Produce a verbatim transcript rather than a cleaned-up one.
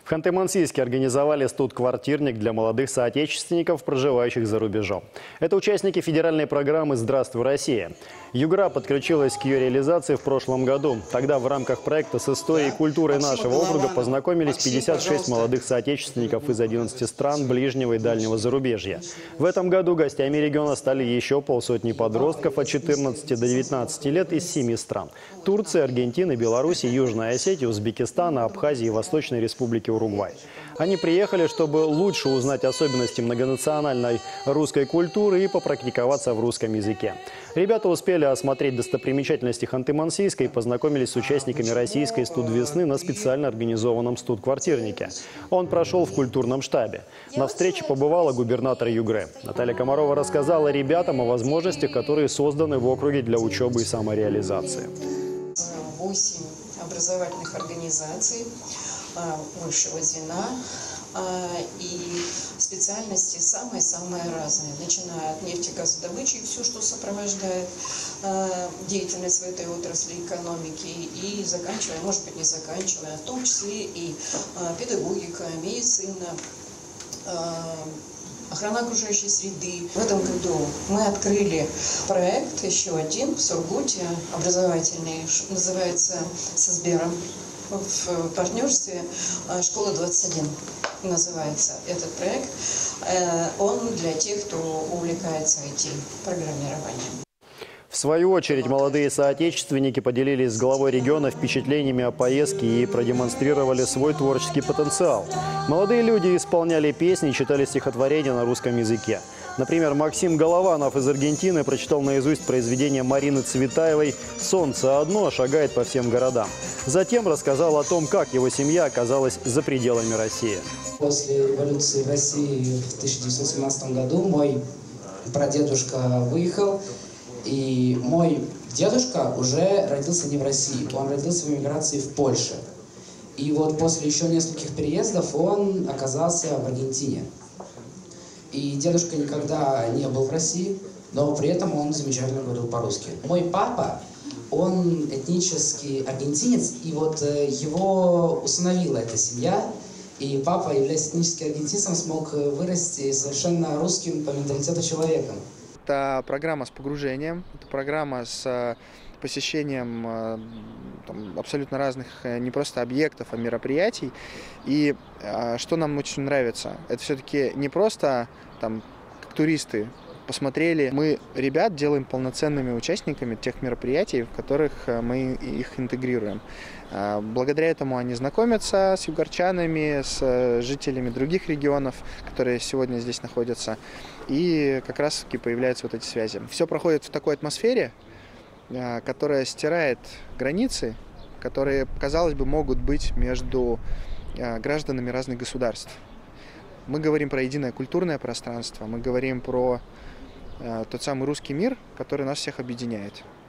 В Ханты-Мансийске организовали студ-квартирник для молодых соотечественников, проживающих за рубежом. Это участники федеральной программы «Здравствуй, Россия». Югра подключилась к ее реализации в прошлом году. Тогда в рамках проекта с историей и культурой нашего округа познакомились пятьдесят шесть молодых соотечественников из одиннадцати стран ближнего и дальнего зарубежья. В этом году гостями региона стали еще полсотни подростков от четырнадцати до девятнадцати лет из семи стран – Турции, Аргентины, Беларуси, Южной Осетии, Узбекистана, Абхазии и Восточной Республики Уругвай. Они приехали, чтобы лучше узнать особенности многонациональной русской культуры и попрактиковаться в русском языке. Ребята успели осмотреть достопримечательности Ханты-Мансийска и познакомились с участниками российской студ-весны на специально организованном студ-квартирнике. Он прошел в культурном штабе. На встрече побывала губернатор Югры. Наталья Комарова рассказала ребятам о возможностях, которые созданы в округе для учебы и самореализации. Восемь образовательных организаций высшего звена и специальности самые-самые разные, начиная от нефтегазодобычи, все, что сопровождает деятельность в этой отрасли экономики, и заканчивая, может быть, не заканчивая, в том числе и педагогика, медицина, охрана окружающей среды. В этом году мы открыли проект, еще один, в Сургуте, образовательный, называется «Со Сбером». В партнерстве «Школа двадцать один» называется этот проект. Он для тех, кто увлекается ай ти-программированием. В свою очередь, молодые соотечественники поделились с главой региона впечатлениями о поездке и продемонстрировали свой творческий потенциал. Молодые люди исполняли песни и читали стихотворения на русском языке. Например, Максим Голованов из Аргентины прочитал наизусть произведение Марины Цветаевой «Солнце одно шагает по всем городам». Затем рассказал о том, как его семья оказалась за пределами России. После революции в России в тысяча девятьсот семнадцатом году мой прадедушка выехал, и мой дедушка уже родился не в России, он родился в эмиграции в Польше. И вот после еще нескольких переездов он оказался в Аргентине. И дедушка никогда не был в России, но при этом он замечательно говорил по-русски. Мой папа, он этнический аргентинец, и вот его усыновила эта семья. И папа, являясь этническим аргентинцем, смог вырасти совершенно русским по менталитету человеком. Это программа с погружением, это программа с посещением там, абсолютно разных не просто объектов, а мероприятий. И что нам очень нравится, это все-таки не просто там, как туристы посмотрели. Мы ребят делаем полноценными участниками тех мероприятий, в которых мы их интегрируем. Благодаря этому они знакомятся с югорчанами, с жителями других регионов, которые сегодня здесь находятся. И как раз-таки появляются вот эти связи. Все проходит в такой атмосфере, которая стирает границы, которые, казалось бы, могут быть между гражданами разных государств. Мы говорим про единое культурное пространство, мы говорим про тот самый русский мир, который нас всех объединяет.